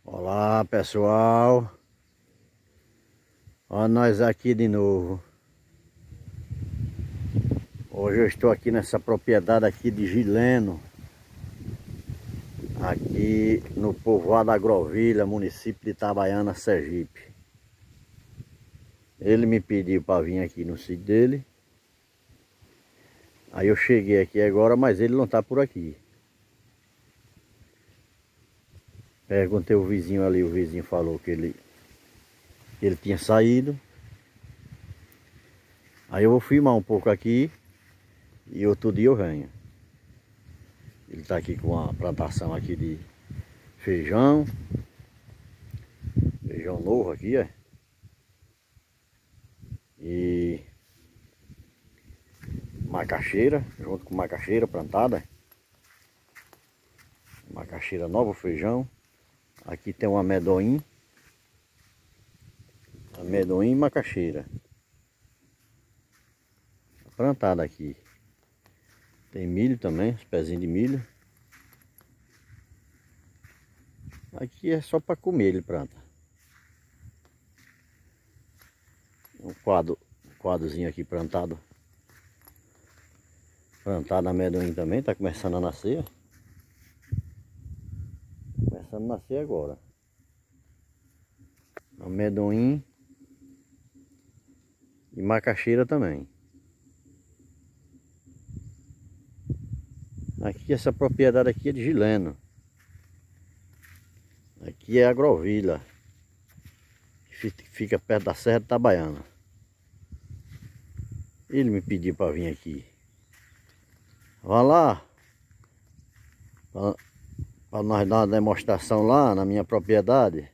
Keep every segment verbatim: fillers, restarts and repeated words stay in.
Olá pessoal, olha nós aqui de novo. Hoje eu estou aqui nessa propriedade aqui de Gileno, aqui no povoado Agrovilha, município de Itabaiana, Sergipe. Ele me pediu para vir aqui no sítio dele. Aí eu cheguei aqui agora, mas ele não está por aqui. Perguntei ao vizinho ali, o vizinho falou que ele, que ele tinha saído. Aí eu vou filmar um pouco aqui e outro dia eu venho. Ele está aqui com a plantação aqui de feijão. Feijão novo aqui, é. E macaxeira, junto com macaxeira plantada. Macaxeira nova, feijão. Aqui tem um amendoim. Amendoim e macaxeira. Plantada aqui. Tem milho também, os pezinhos de milho. Aqui é só para comer ele planta. Um quadro, um quadrozinho aqui plantado. Plantado amendoim também, tá começando a nascer. Começando a nascer agora. Amendoim e macaxeira também. Aqui essa propriedade aqui é de Gileno. Aqui é Agrovilha, que fica perto da Serra de Itabaiana. Ele me pediu para vir aqui. Vá lá para nós dar uma demonstração lá na minha propriedade.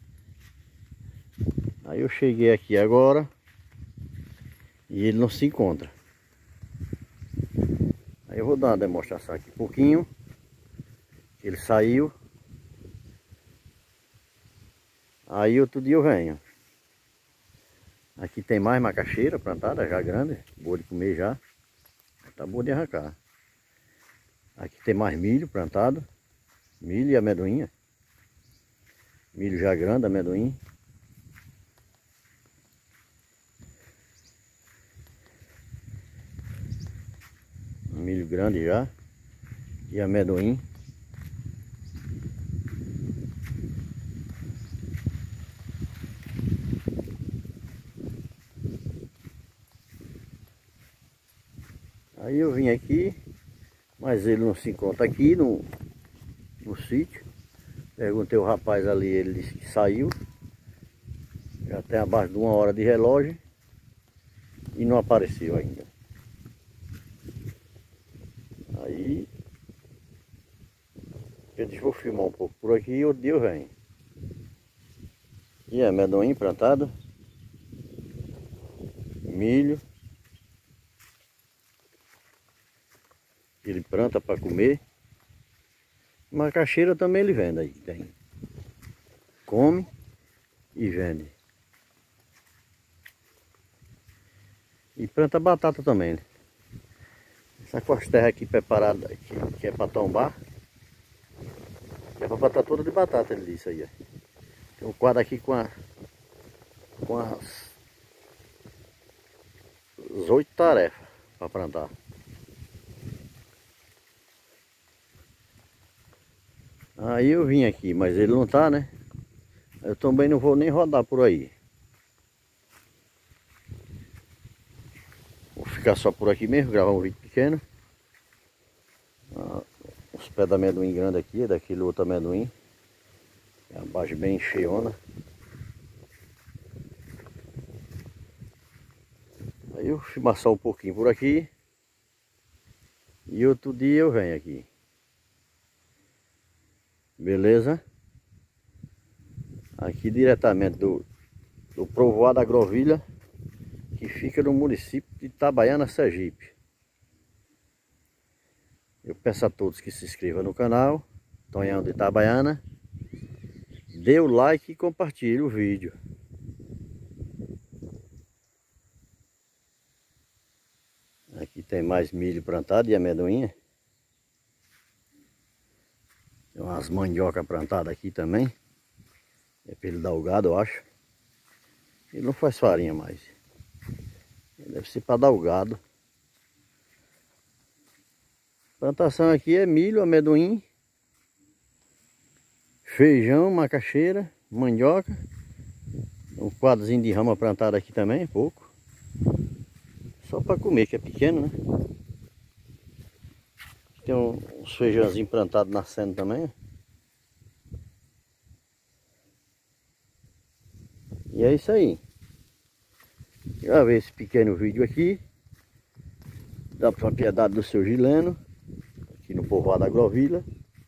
Aí eu cheguei aqui agora e ele não se encontra. Aí eu vou dar uma demonstração aqui um pouquinho. Ele saiu. Aí outro dia eu venho. Aqui tem mais macaxeira plantada, já grande, boa de comer já. Tá boa de arrancar. Aqui tem mais milho plantado. Milho e amendoim. Milho já grande, amendoim. Milho grande já. E amendoim. Aí eu vim aqui, mas ele não se encontra aqui no, no sítio. Perguntei ao rapaz ali, ele disse que saiu. Já tem abaixo de uma hora de relógio e não apareceu ainda. Aí eu disse, vou filmar um pouco por aqui e outro dia eu venho. E é amendoim plantado, milho. Ele planta para comer. Macaxeira também ele vende aí, tem. Come e vende. E planta batata também, né? Essa costerra aqui preparada aqui, que é para tombar. Que é para botar toda de batata, ele disse aí. Ó. Tem um quadro aqui com a com as, as oito tarefas para plantar. Aí eu vim aqui, mas ele não tá, né? Eu também não vou nem rodar por aí. Vou ficar só por aqui mesmo, gravar um vídeo pequeno. Ah, os pés de amendoim grande aqui, daquele outro amendoim. Abaixo bem cheiona. Aí eu filmar só um pouquinho por aqui. E outro dia eu venho aqui. Beleza? Aqui diretamente do, do povoado Agrovilha, que fica no município de Itabaiana, Sergipe. Eu peço a todos que se inscrevam no canal, Tonhão de Itabaiana. Dê o like e compartilhe o vídeo. Aqui tem mais milho plantado e amendoim. Tem umas mandioca plantadas aqui também. É pra ele dar o gado, eu acho. Ele não faz farinha mais. Deve ser para dar o gado. A plantação aqui é milho, amendoim, feijão, macaxeira, mandioca. Um quadrozinho de rama plantado aqui também, pouco. Só para comer, que é pequeno, né? Tem uns feijãozinhos plantados nascendo também. E é isso aí. Gravei esse pequeno vídeo aqui da propriedade do seu Gileno, aqui no povoado Agrovila.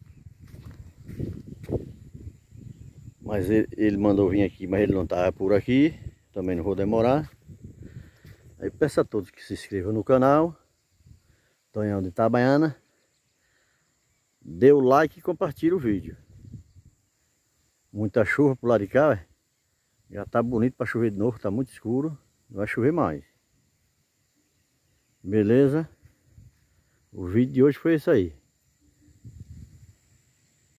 Mas ele, ele mandou vir aqui, mas ele não estava por aqui. Também não vou demorar. Aí peço a todos que se inscrevam no canal Tonhão de Itabaiana. Dê o like e compartilhe o vídeo. Muita chuva por lá de cá, véio. Já tá bonito para chover de novo, tá muito escuro. Não vai chover mais. Beleza? O vídeo de hoje foi isso aí.